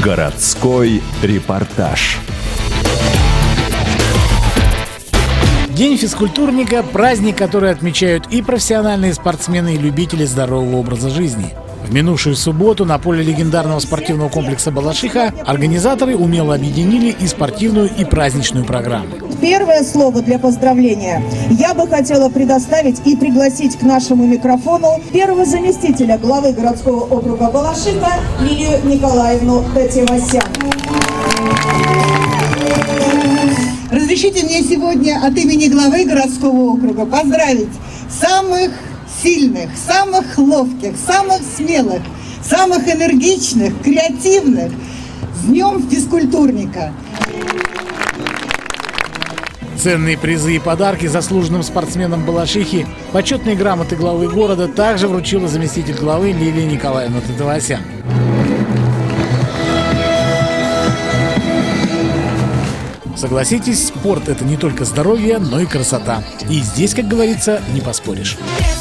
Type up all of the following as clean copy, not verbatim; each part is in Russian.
Городской репортаж. День физкультурника – праздник, который отмечают и профессиональные спортсмены, и любители здорового образа жизни. В минувшую субботу на поле легендарного спортивного комплекса «Балашиха» организаторы умело объединили и спортивную, и праздничную программу. Первое слово для поздравления я бы хотела предоставить и пригласить к нашему микрофону первого заместителя главы городского округа Балашиха Лилию Николаевну Татевасян. Разрешите мне сегодня от имени главы городского округа поздравить самых сильных, самых ловких, самых смелых, самых энергичных, креативных с Днем физкультурника. Ценные призы и подарки заслуженным спортсменам Балашихи, почетные грамоты главы города также вручила заместитель главы Лилия Николаевна Татевасян. Согласитесь, спорт – это не только здоровье, но и красота. И здесь, как говорится, не поспоришь.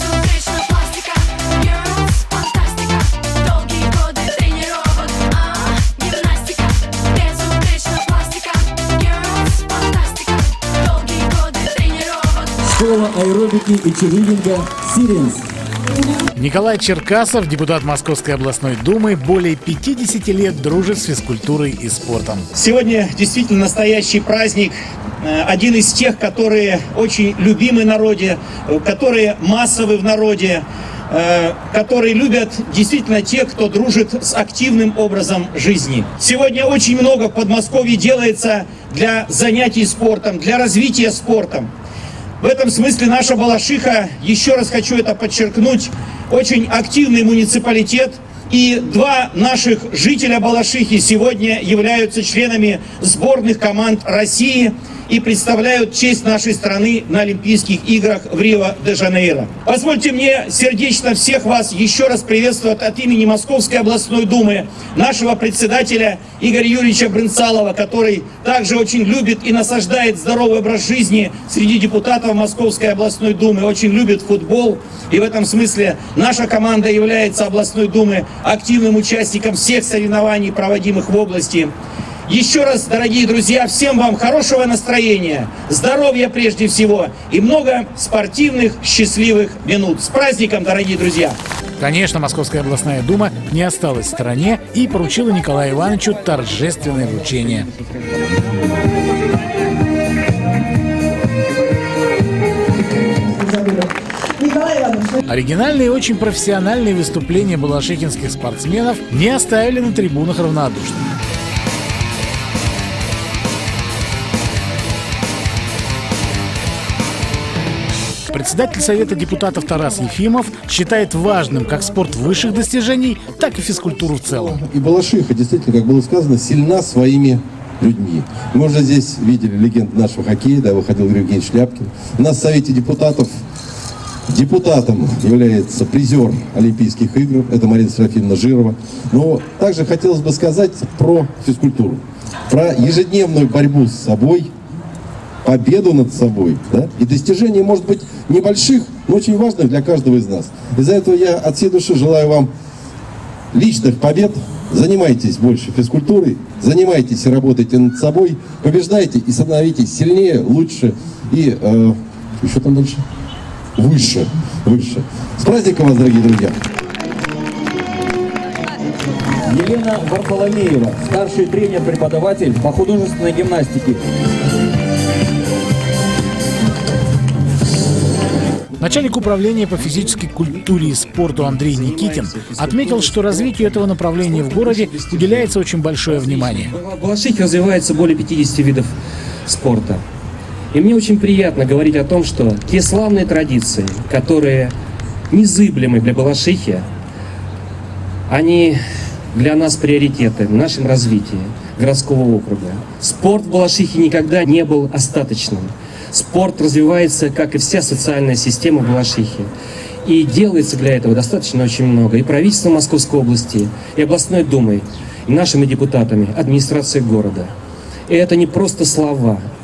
Школа аэробики и черлидинга «Сиренс». Николай Черкасов, депутат Московской областной думы, более 50 лет дружит с физкультурой и спортом. Сегодня действительно настоящий праздник. Один из тех, которые очень любимы в народе, которые массовы в народе, которые любят действительно те, кто дружит с активным образом жизни. Сегодня очень много в Подмосковье делается для занятий спортом, для развития спортом. В этом смысле наша Балашиха, еще раз хочу это подчеркнуть, очень активный муниципалитет. И два наших жителя Балашихи сегодня являются членами сборных команд России и представляют честь нашей страны на Олимпийских играх в Рио-де-Жанейро. Позвольте мне сердечно всех вас еще раз приветствовать от имени Московской областной думы нашего председателя Игоря Юрьевича Брынцалова, который также очень любит и насаждает здоровый образ жизни среди депутатов Московской областной думы, очень любит футбол. И в этом смысле наша команда является областной думы активным участником всех соревнований, проводимых в области. Еще раз, дорогие друзья, всем вам хорошего настроения, здоровья прежде всего и много спортивных, счастливых минут. С праздником, дорогие друзья! Конечно, Московская областная дума не осталась в стороне и поручила Николаю Ивановичу торжественное вручение. Оригинальные и очень профессиональные выступления балашихинских спортсменов не оставили на трибунах равнодушных. Председатель Совета депутатов Тарас Ефимов считает важным как спорт высших достижений, так и физкультуру в целом. И Балашиха действительно, как было сказано, сильна своими людьми. Мы уже здесь видели легенду нашего хоккея, да, выходил Евгений Шляпкин. У нас в Совете депутатом является призер Олимпийских игр, это Марина Серафимовна Жирова. Но также хотелось бы сказать про физкультуру, про ежедневную борьбу с собой, победу над собой, да? И достижения, может быть, небольших, но очень важных для каждого из нас. Из-за этого я от всей души желаю вам личных побед. Занимайтесь больше физкультурой, занимайтесь и работайте над собой, побеждайте и становитесь сильнее, лучше и еще там дальше? Выше. С праздником вас, дорогие друзья! Елена Варфоломеева, старший тренер-преподаватель по художественной гимнастике. Начальник управления по физической культуре и спорту Андрей Никитин отметил, что развитию этого направления в городе уделяется очень большое внимание. В Балашихе развивается более 50 видов спорта. И мне очень приятно говорить о том, что те славные традиции, которые незыблемы для Балашихи, они для нас приоритеты в нашем развитии городского округа. Спорт в Балашихе никогда не был остаточным. Спорт развивается, как и вся социальная система в Балашихе. И делается для этого достаточно очень много. И правительством Московской области, и областной думой, и нашими депутатами, администрацией города. И это не просто слова.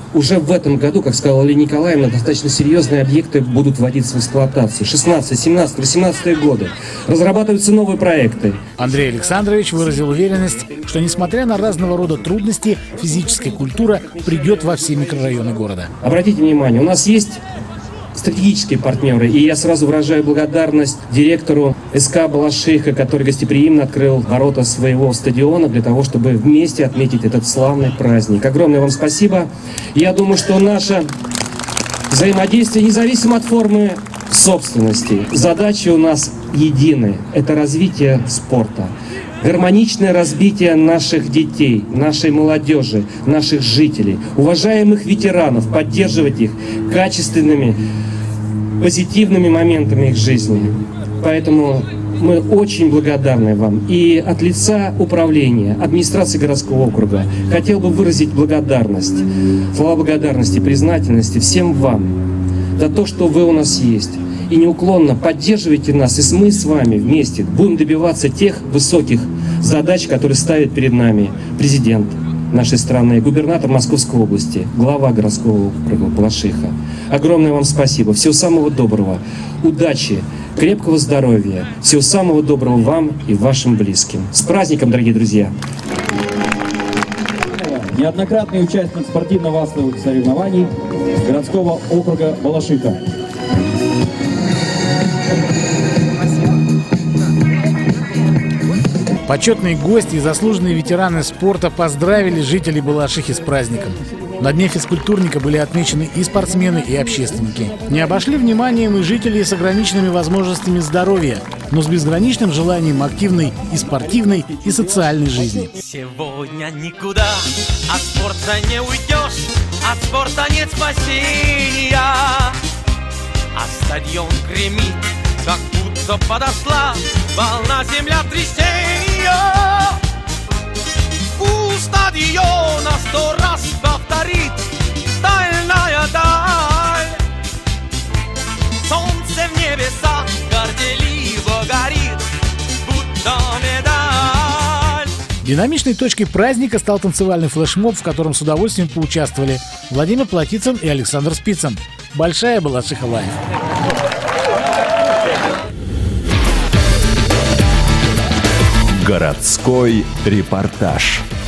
уже в этом году, как сказала Лилия Николаевна, достаточно серьезные объекты будут вводиться в эксплуатацию. 16, 17, 18 годы. Разрабатываются новые проекты. Андрей Александрович выразил уверенность, что несмотря на разного рода трудности, физическая культура придет во все микрорайоны города. Обратите внимание, у нас есть стратегические партнеры, и я сразу выражаю благодарность директору СК Балашиха, который гостеприимно открыл ворота своего стадиона для того, чтобы вместе отметить этот славный праздник. Огромное вам спасибо. Я думаю, что наше взаимодействие независимо от формы собственности. Задачи у нас едины. Это развитие спорта. Гармоничное развитие наших детей, нашей молодежи, наших жителей, уважаемых ветеранов, поддерживать их качественными, позитивными моментами их жизни. Поэтому мы очень благодарны вам. И от лица управления, администрации городского округа хотел бы выразить благодарность, слова благодарности, признательности всем вам за то, что вы у нас есть. И неуклонно поддерживайте нас, и мы с вами вместе будем добиваться тех высоких задач, которые ставит перед нами президент нашей страны, губернатор Московской области, глава городского округа Балашиха. Огромное вам спасибо. Всего самого доброго. Удачи, крепкого здоровья. Всего самого доброго вам и вашим близким. С праздником, дорогие друзья! Неоднократный участник спортивно-массовых соревнований городского округа Балашиха. Почетные гости и заслуженные ветераны спорта поздравили жителей Балашихи с праздником. На Дне физкультурника были отмечены и спортсмены, и общественники. Не обошли вниманием и жители с ограниченными возможностями здоровья, но с безграничным желанием активной и спортивной, и социальной жизни. Сегодня никуда от спорта не уйдешь, от спорта нет спасения. А стадион гремит, как будто подошла волна землетрясения. У стадиона 100 раз повторит стальная даль. Солнце в небесах горделиво горит, будто медаль. Динамичной точкой праздника стал танцевальный флешмоб, в котором с удовольствием поучаствовали Владимир Платицын и Александр Спицын. Большая Балашиха лайв. Городской репортаж.